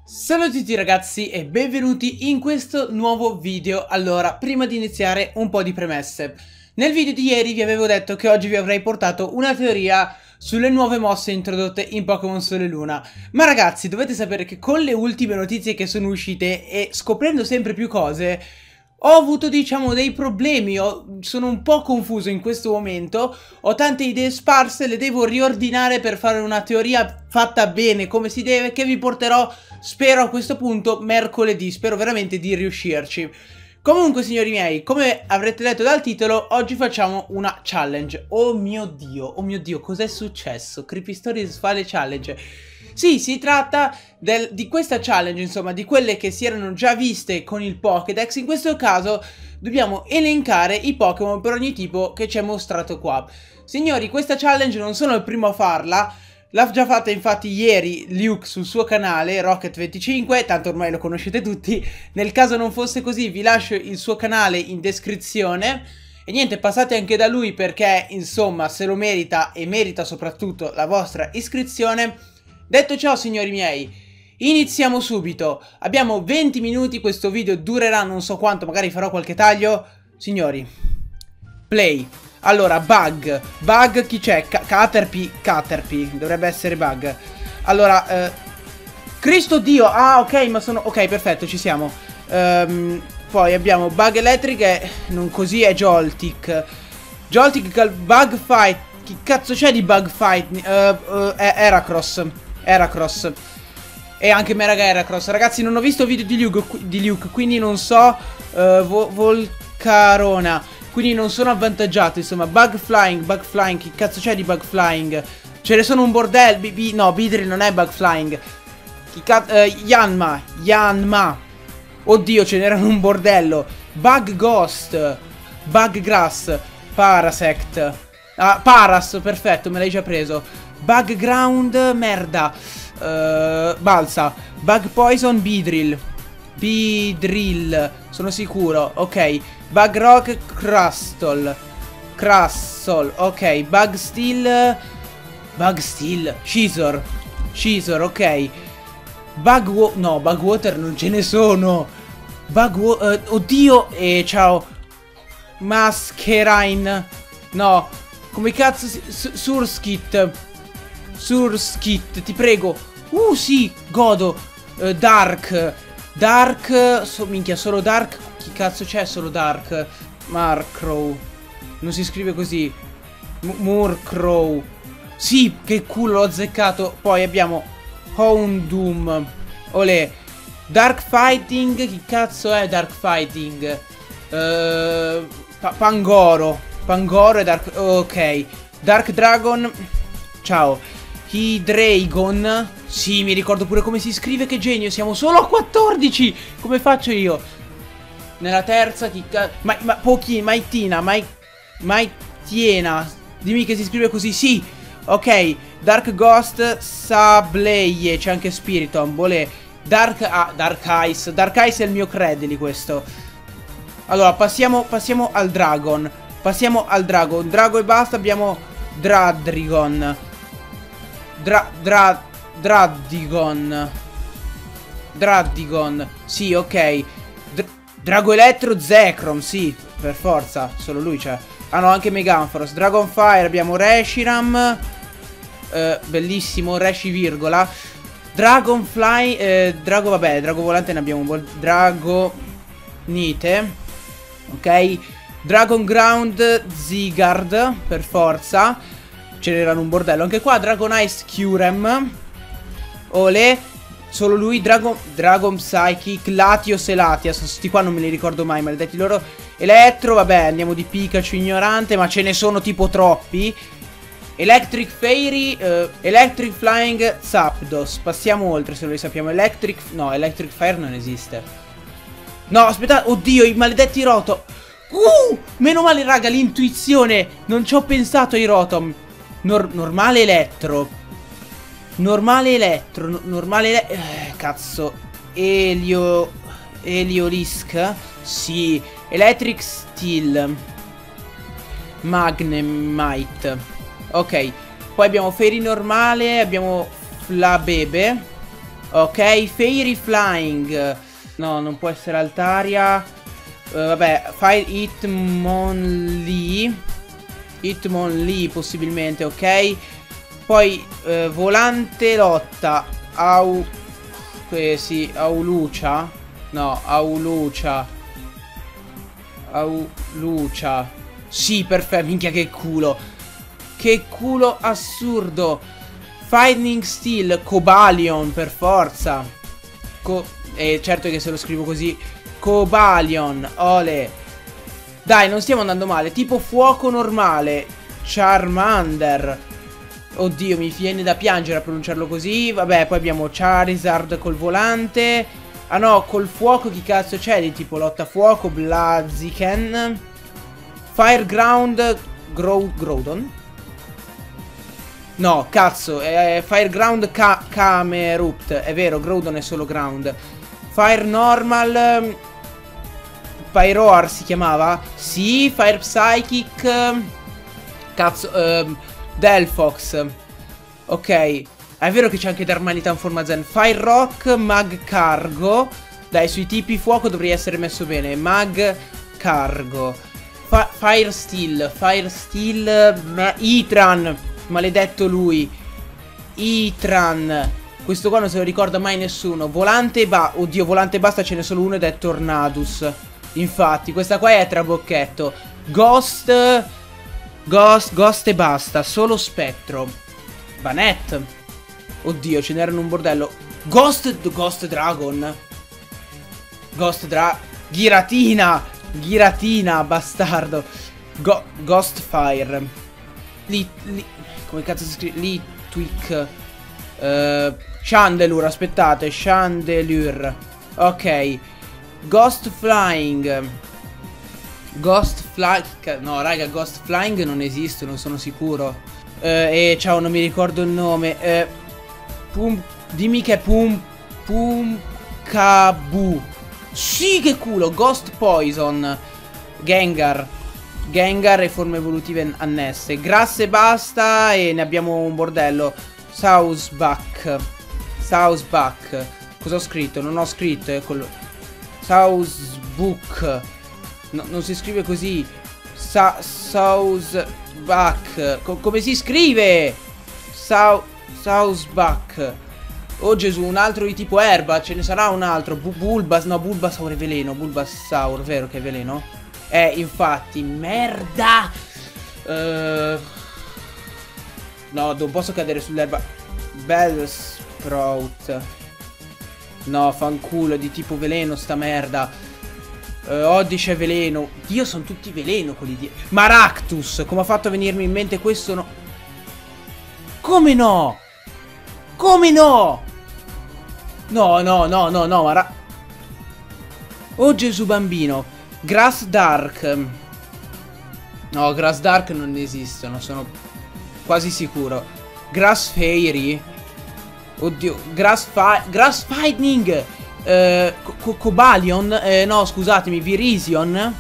Salve a tutti ragazzi e benvenuti in questo nuovo video. Allora, prima di iniziare un po' di premesse. Nel video di ieri vi avevo detto che oggi vi avrei portato una teoria sulle nuove mosse introdotte in Pokémon Sole e Luna. Ma ragazzi, dovete sapere che con le ultime notizie che sono uscite e scoprendo sempre più cose, ho avuto diciamo dei problemi, sono un po' confuso in questo momento, ho tante idee sparse, le devo riordinare per fare una teoria fatta bene come si deve, che vi porterò, spero a questo punto, mercoledì, spero veramente di riuscirci. Comunque signori miei, come avrete letto dal titolo, oggi facciamo una challenge. Oh mio Dio, cos'è successo? Creepy Stories fa le challenge. Sì, si tratta di questa challenge, insomma, di quelle che si erano già viste con il Pokédex. In questo caso dobbiamo elencare i Pokémon per ogni tipo che ci è mostrato qua. Signori, questa challenge non sono il primo a farla. L'ha già fatta infatti ieri Luke sul suo canale, Rocket25, tanto ormai lo conoscete tutti. Nel caso non fosse così vi lascio il suo canale in descrizione. E niente, passate anche da lui perché insomma se lo merita e merita soprattutto la vostra iscrizione. Detto ciò signori miei, iniziamo subito. Abbiamo 20 minuti, questo video durerà non so quanto, magari farò qualche taglio. Signori, play. Allora, Bug, chi c'è? Caterpie, dovrebbe essere Bug. Allora, Cristo Dio, ah ok, ma sono, ok, perfetto, ci siamo. Poi abbiamo Bug Electric e non così è Joltik. Joltik, Bug Fight, chi cazzo c'è di Bug Fight? Heracross. E anche Meraga Heracross. Ragazzi, non ho visto video di Luke, quindi non so. Volcarona, quindi non sono avvantaggiato. Insomma, Bug Flying, chi cazzo c'è di Bug Flying? Ce ne sono un bordello. No, Beedrill non è Bug Flying. Yanma. Oddio, ce n'erano un bordello. Bug Ghost, Bug Grass, Parasect. Ah, Paras, perfetto, me l'hai già preso. Bug Ground, merda. Balsa. Bug Poison, Beedrill, sono sicuro. Ok. Bug Rock, Crustle. Ok. Bug Steel, Scizor, ok. Bug Water non ce ne sono. Oddio. Ciao Masquerain. No, come cazzo Surskit, ti prego. Sì, godo. Dark, minchia, solo Dark. Chi cazzo c'è solo Dark? Murkrow, non si scrive così. Murkrow. Sì, che culo, l'ho azzeccato. Poi abbiamo Houndoom. Olè. Dark Fighting, chi cazzo è Dark Fighting? Pangoro e Dark, ok. Dark Dragon. Ciao. Hydreigon. Sì, mi ricordo pure come si scrive, che genio. Siamo solo a 14. Come faccio io? Nella terza chi Maitina. Dimmi che si scrive così. Sì. Ok. Dark Ghost, Sableie. C'è anche Spiritomb. Volè. Dark Ice. Dark Ice è il mio Credly questo. Allora, passiamo al Dragon. Drago e basta. Abbiamo Dradigon. Dradigon. Sì, ok. Drago Elettro, Zekrom. Sì, per forza. Solo lui c'è. Ah no, anche Meganforos. Dragonfire. Abbiamo Reshiram. Bellissimo. Reshi virgola. Dragonfly. Drago Volante ne abbiamo un po'. Dragonite. Ok. Dragon Ground, Zygarde. Per forza. Ce n'erano un bordello anche qua. Dragon Ice, Kyurem. Ole. Solo lui. Dragon Psychic, Latios e Latias. Sti qua non me li ricordo mai, maledetti loro. Elettro, vabbè, andiamo di Pikachu ignorante, ma ce ne sono tipo troppi. Electric Fairy, Electric Flying, Zapdos. Passiamo oltre se lo sappiamo. Electric Fire non esiste. No, aspettate, oddio, i maledetti Rotom. Meno male raga, l'intuizione. Non ci ho pensato ai Rotom. Normale elettro. Cazzo. Eliolisk. Sì. Electric Steel. Magnemite. Ok. Poi abbiamo Fairy normale. Abbiamo Flabebe. Ok, Fairy Flying. No, non può essere Altaria. Vabbè, Fire Hitmonlee. Hitmonlee possibilmente, ok. Poi Volante Lotta. Sì, Aulucia. No, Aulucia. Aulucia. Sì, perfetto, minchia che culo. Che culo assurdo. Fighting Steel, Cobalion, per forza. Certo che se lo scrivo così. Cobalion, ole. Dai, non stiamo andando male. Tipo fuoco normale. Charmander. Oddio, mi viene da piangere a pronunciarlo così. Vabbè, poi abbiamo Charizard col volante. Ah no, col fuoco chi cazzo c'è di tipo lotta fuoco? Blaziken. Fireground Groudon. No, cazzo, Fireground Camerupt. È vero, Groudon è solo ground. Fire Normal. Pyroar si chiamava? Sì, Fire Psychic. Cazzo, Delphox. Ok. È vero che c'è anche Darmanitan in forma zen. Fire Rock, Mag Cargo. Dai, sui tipi fuoco dovrei essere messo bene. Mag Cargo. Fire Steel. Fire Steel. Itran. Maledetto lui. Itran. Questo qua non se lo ricorda mai nessuno. Volante oddio, volante basta, ce n'è solo uno ed è Tornadus. Infatti, questa qua è Trabocchetto. Ghost e basta. Solo Spettro. Banette. Oddio, ce n'erano un bordello. Ghost Dragon. Giratina, bastardo. Ghost Fire. Come cazzo si scrive? Litwick. Chandelure, aspettate. Chandelure. Ok. Ghost Flying. No, raga, Ghost Flying non esiste, non sono sicuro. Ciao, non mi ricordo il nome. Dimmi che è Pumkabu. Sì, che culo. Ghost Poison. Gengar e forme evolutive annesse. Grass e basta. E ne abbiamo un bordello. Southbuck. Cosa ho scritto? Non ho scritto. Southbuck. No, non si scrive così. Southbuck. Come si scrive? Southbuck. Oh Gesù, un altro di tipo erba. Ce ne sarà un altro. Bulbasaur è veleno. Bulbasaur, vero che è veleno? Infatti, merda. No, non posso cadere sull'erba. Bellsprout. No, fanculo, è di tipo veleno sta merda. Oddish è veleno. Dio, sono tutti veleno quelli di... Maractus. Come ha fatto a venirmi in mente questo? No. Come no? Come no? No, oh Gesù bambino. Grass Dark. No, Grass Dark non esistono, sono quasi sicuro. Grass Fairy. Oddio, Grass Fighting. Cobalion. No, scusatemi, Virizion.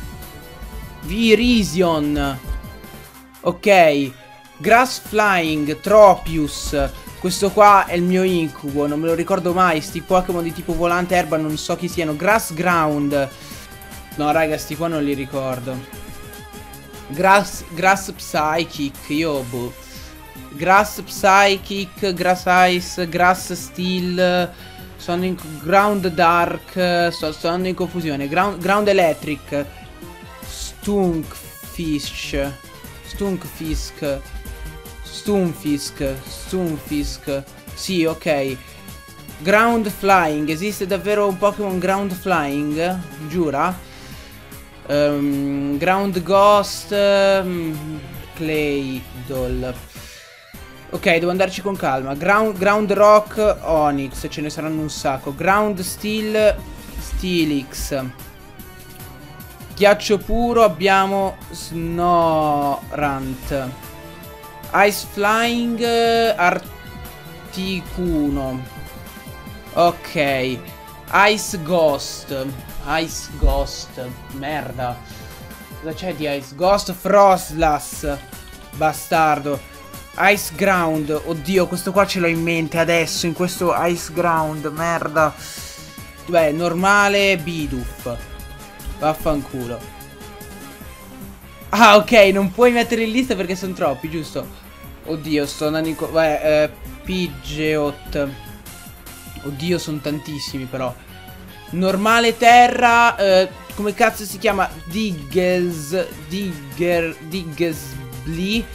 Ok. Grass Flying, Tropius. Questo qua è il mio incubo, non me lo ricordo mai. Sti Pokémon di tipo volante erba non so chi siano. Grass Ground. No raga, sti qua non li ricordo. Grass Psychic. Io boh. Grass Psychic, Grass Ice, Grass Steel. Sono in Ground Dark. Sono in confusione. Ground Electric. Stunfisk. Sì, ok. Ground Flying. Esiste davvero un Pokémon Ground Flying? Giura? Ground Ghost. Claydol. Ok, devo andarci con calma. Ground Rock, Onix. Ce ne saranno un sacco. Ground Steel, Steelix. Ghiaccio puro abbiamo Snorant. Ice Flying, Articuno. Ok. Ice Ghost. Merda. Cosa c'è di Ice Ghost? Frostlass. Bastardo. Ice Ground. Oddio, questo qua ce l'ho in mente adesso, in questo Ice Ground. Merda. Beh, normale Bidoof. Vaffanculo. Ah, ok, non puoi mettere in lista perché sono troppi, giusto? Oddio, sto andando in... Pidgeot. Oddio, sono tantissimi però. Normale terra. Come cazzo si chiama? Diggersby.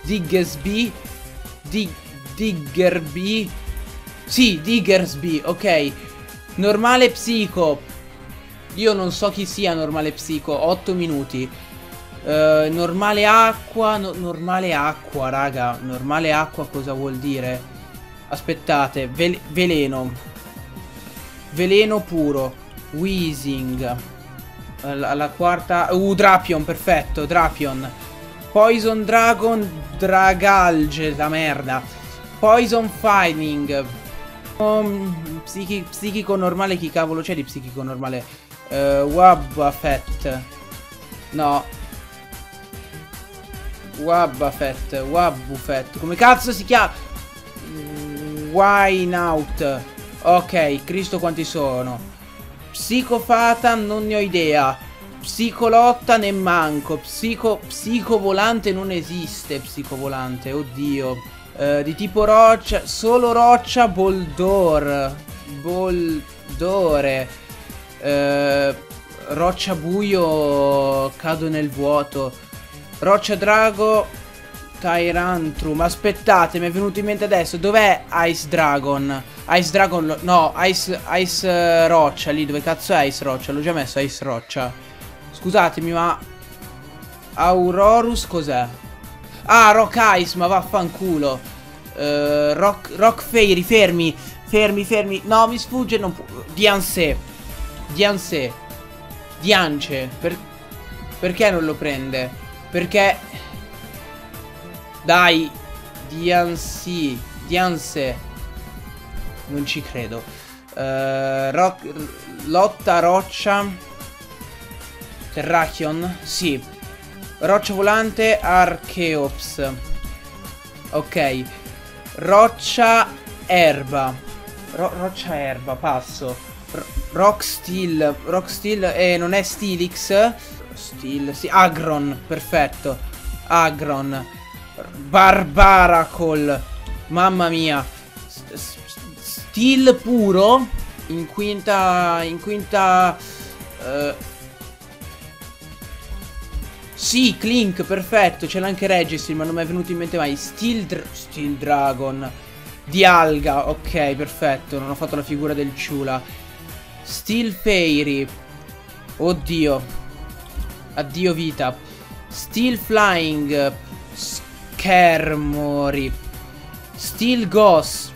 Diggerby. Sì, Diggersby, ok. Normale psico. Io non so chi sia normale psico. 8 minuti. Normale acqua. Normale acqua, raga. Normale acqua cosa vuol dire? Aspettate. Veleno. Veleno puro. Weezing. Alla quarta. Drapion, perfetto. Drapion. Poison Dragon. Dragalge. La merda. Poison Fighting. Psichico normale. Chi cavolo c'è di psichico normale? Wabafet. No. Wabufet. Come cazzo si chiama? Wineout. Ok, Cristo quanti sono. Psicofata non ne ho idea. Psicolotta ne manco. Psicovolante non esiste. Psicovolante, oddio. Di tipo roccia. Solo roccia. Boldore. Roccia buio. Cado nel vuoto. Roccia drago. Tyrantrum. Aspettate, mi è venuto in mente adesso. Dov'è Ice Dragon? Ice Dragon. No, Ice Roccia. Lì dove cazzo è Ice Roccia? L'ho già messo Ice Roccia. Scusatemi, ma Aurorus cos'è? Ah, Rock Ice, ma vaffanculo. Rock Fairy, fermi. No, mi sfugge, non può. Diance. Perché non lo prende? Perché dai. Diance. Non ci credo. Lotta roccia. Terrakion. Sì. Roccia volante. Archeops. Ok. Roccia erba. Roccia erba. Passo. Rock Steel. Non è Steelix. Steel. Sì. Agron. Perfetto. Agron. Barbaracol. Mamma mia. Steel puro. In quinta. Sì, Clink, perfetto. C'è anche Registry, ma non mi è venuto in mente mai. Steel Dragon. Dialga, ok, perfetto. Non ho fatto la figura del Ciula. Steel Fairy. Oddio. Addio vita. Steel Flying. Schermori. Steel Ghost.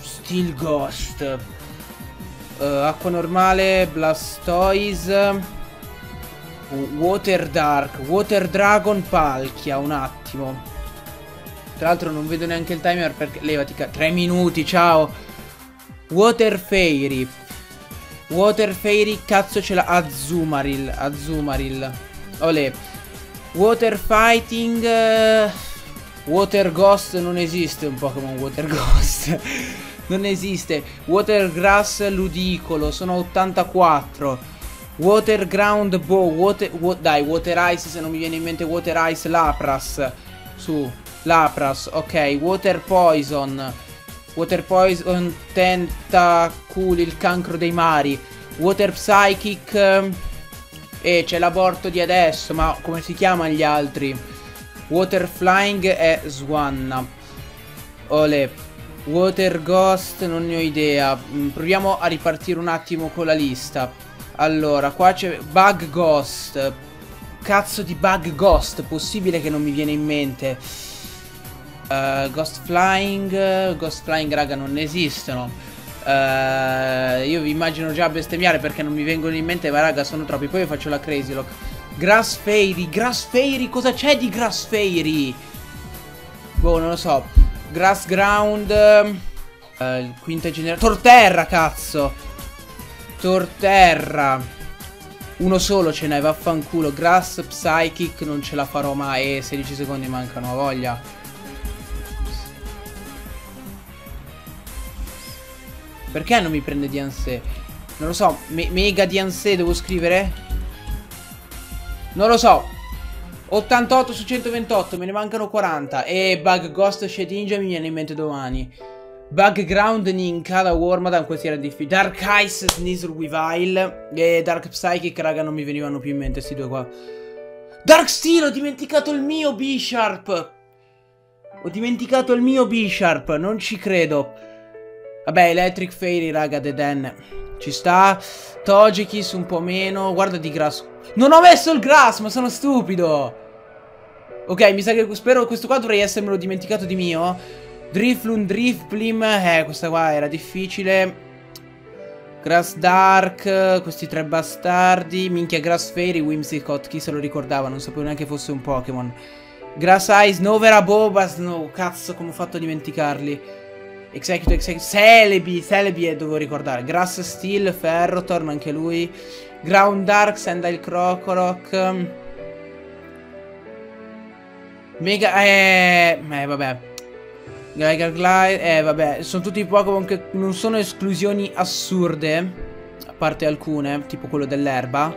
Acqua normale. Blastoise. Water Dark. Water Dragon Palkia. Un attimo. Tra l'altro non vedo neanche il timer perché... Levati 3 minuti, ciao. Water Fairy. Cazzo ce l'ha. Azumarill. Olè. Water Fighting. Water Ghost non esiste un Pokémon Water Ghost. Non esiste. Water Grass Ludicolo. Sono 84. Water Ground Bow. Dai, Water Ice. Se non mi viene in mente Water Ice. Lapras. Su. Lapras. Ok. Water Poison. Tentaculi. Il cancro dei mari. Water Psychic. E c'è l'aborto di adesso. Ma come si chiamano gli altri? Water Flying è Swanna. Olè. Water Ghost non ne ho idea. Proviamo a ripartire un attimo con la lista. Allora, qua c'è Bug Ghost. Cazzo di Bug Ghost. Possibile che non mi viene in mente. Ghost Flying, raga, non esistono. Io vi immagino già bestemmiare perché non mi vengono in mente. Ma raga, sono troppi. Poi io faccio la Crazy Lock. Grass Fairy, cosa c'è di Grass Fairy? Boh, non lo so. Grass Ground. Quinta generazione. Torterra, cazzo. Torterra. Uno solo ce n'è, vaffanculo. Grass Psychic non ce la farò mai. 16 secondi mancano, a voglia. Perché non mi prende Dianse? Non lo so, Mega Dianse devo scrivere? Non lo so. 88 su 128, me ne mancano 40. E Bug Ghost Shedinja mi viene in mente domani. Bug Ground Ninkada Wormadan, questi era difficili. Dark Ice Sneasel Weavile e Dark Psychic, raga, non mi venivano più in mente questi due qua. Dark Steel, ho dimenticato il mio B-Sharp. Ho dimenticato il mio B-Sharp, non ci credo. Vabbè, Electric Fairy, raga, Deden. Ci sta. Togekiss un po' meno. Guarda di Grass. Non ho messo il Grass, ma sono stupido. Ok, mi sa che spero questo qua dovrei essermelo dimenticato di mio. Drifloon, Drifblim. Questa qua era difficile. Grass Dark, questi tre bastardi. Minchia, Grass Fairy, Whimsicott, chi se lo ricordava? Non sapevo neanche fosse un Pokémon. Grass Ice, Novera, Boba, Snow. Cazzo, come ho fatto a dimenticarli. Execute, Celebi, dovevo ricordare. Grass Steel, Ferrothorn, anche lui. Ground Dark, Sandile Crocorock. Mega, vabbè. Geiger Glide, vabbè, sono tutti Pokémon che non sono esclusioni assurde, a parte alcune, tipo quello dell'erba.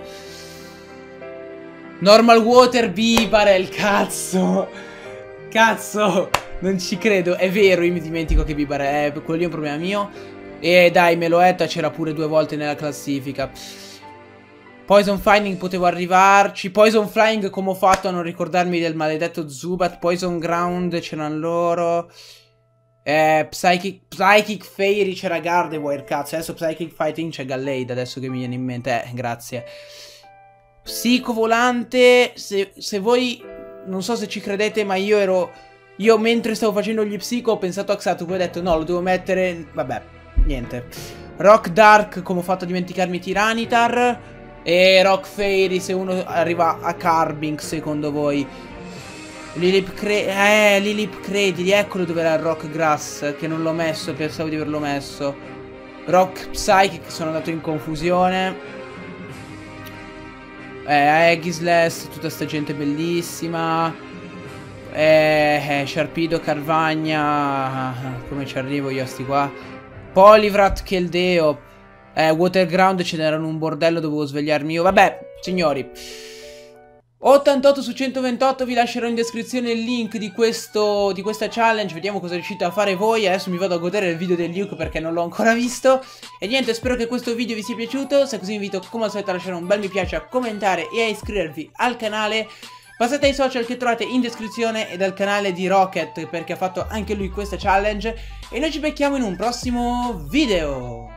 Normal Water, Bibarel, cazzo. Cazzo, non ci credo, è vero, io mi dimentico che Bibarel, quello lì è un problema mio. E dai, Meloetta c'era pure 2 volte nella classifica. Poison Finding potevo arrivarci. Poison Flying, come ho fatto a non ricordarmi del maledetto Zubat. Poison Ground c'erano loro. Psychic Fairy c'era Gardevoir, cazzo. Adesso Psychic Fighting c'è Gallade, adesso che mi viene in mente. Grazie. Psico Volante, se voi non so se ci credete, ma io mentre stavo facendo gli Psico ho pensato a Xatu, poi ho detto no, lo devo mettere. Vabbè, niente. Rock Dark, come ho fatto a dimenticarmi Tiranitar. E Rock Fairy, se uno arriva a Carbink, secondo voi. Lilip Credili, eccolo dove era il Rock Grass, che non l'ho messo, pensavo di averlo messo. Rock Psychic, sono andato in confusione. Aegislash, tutta sta gente bellissima. Sharpedo, Carvagna. Come ci arrivo io a sti qua? Poliwrath, Keldeo. Waterground, ce n'erano un bordello, dovevo svegliarmi io. Vabbè, signori, 88 su 128, vi lascerò in descrizione il link di questa challenge. Vediamo cosa riuscite a fare voi. Adesso mi vado a godere il video del Luke perché non l'ho ancora visto. E niente, spero che questo video vi sia piaciuto. Se è così vi invito come al solito a lasciare un bel mi piace, a commentare e a iscrivervi al canale. Passate ai social che trovate in descrizione e dal canale di Rocket, perché ha fatto anche lui questa challenge. E noi ci becchiamo in un prossimo video.